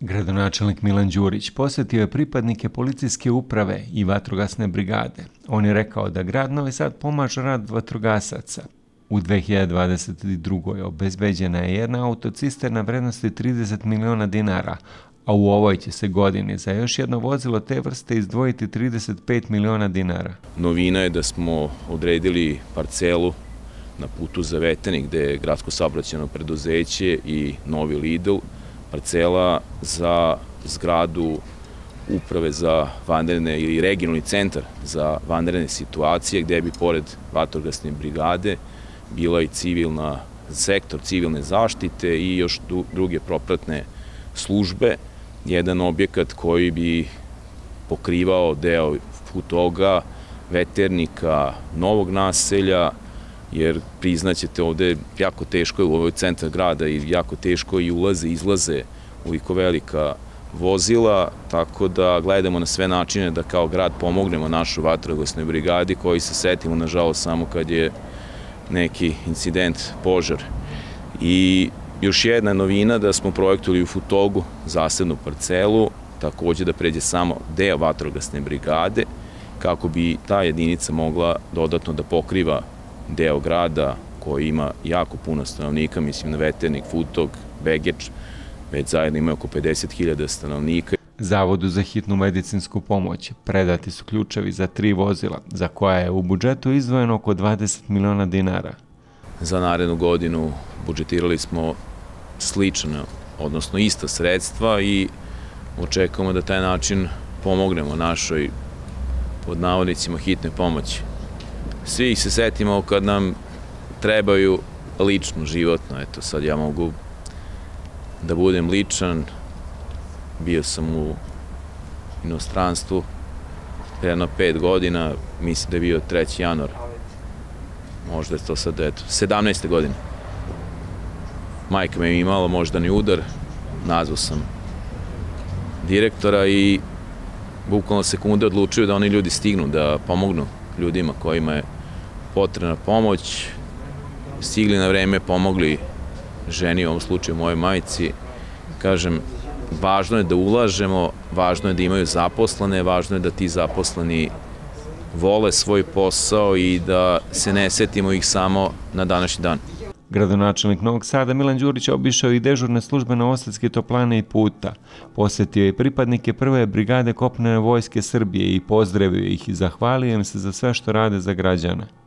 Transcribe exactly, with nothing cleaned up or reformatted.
Gradonačelnik Milan Đurić posjetio je pripadnike policijske uprave i vatrogasne brigade. On je rekao da grad Novi Sad pomaže rad vatrogasaca. U dve hiljade dvadeset drugoj. obezbeđena je jedna autocisterna vrednosti trideset miliona dinara, a u ovoj će se godini za još jedno vozilo te vrste izdvojiti trideset pet miliona dinara. Novina je da smo odredili parcelu na putu za Vetenik, gde je gradsko saobraćajno preduzeće i novi Lidl, parcela za zgradu uprave za vanredne ili regionalni centar za vanredne situacije, gde bi pored vatrogasne brigade bila i civilna sektor civilne zaštite i još druge propratne službe. Jedan objekat koji bi pokrivao deo Futoga, Veternika, Novog naselja, jer priznaćete ovde jako teško je u ovoj centar grada i jako teško i ulaze i izlaze uliko velika vozila, tako da gledamo na sve načine da kao grad pomognemo našoj vatrogasnoj brigadi koji se setimo nažalost samo kad je neki incident, požar. I još jedna novina da smo projektovali u Futogu zasebnu parcelu, takođe da pređe samo deo vatrogasne brigade, kako bi ta jedinica mogla dodatno da pokriva deo grada koji ima jako puno stanovnika, mislim na Veternik, Futog, Begeč, već zajedno imaju oko pedeset hiljada stanovnika. Zavodu za hitnu medicinsku pomoć predati su ključevi za tri vozila, za koja je u budžetu izdvojeno oko dvadeset miliona dinara. Za narednu godinu budžetirali smo slična, odnosno ista sredstva i očekujemo da taj način pomognemo našoj, pod navodnicima, hitne pomoći. Svi ih se setimo kad nam trebaju lično, životno. Eto, sad ja mogu da budem ličan. Bio sam u inostranstvu jedno pet godina, mislim da je bio treći januar. Možda je to sad, eto, sedamnaeste godine. Majka me je imala moždani udar, nazvao sam direktora i bukvalno sekunde odlučio da oni ljudi stignu, da pomognu ljudima kojima je potrebna pomoć. Stigli na vreme, pomogli ženi, u ovom slučaju mojoj majci. Kažem, važno je da ulažemo, važno je da imaju zaposlene, važno je da ti zaposleni vole svoj posao i da se ne setimo ih samo na današnji dan. Gradonačelnik Novog Sada Milan Đurić obišao i dežurne službe Novosadske toplane i puta. Posjetio je pripadnike prve brigade kopnene vojske Srbije i pozdravio ih i zahvalio im se za sve što rade za građane.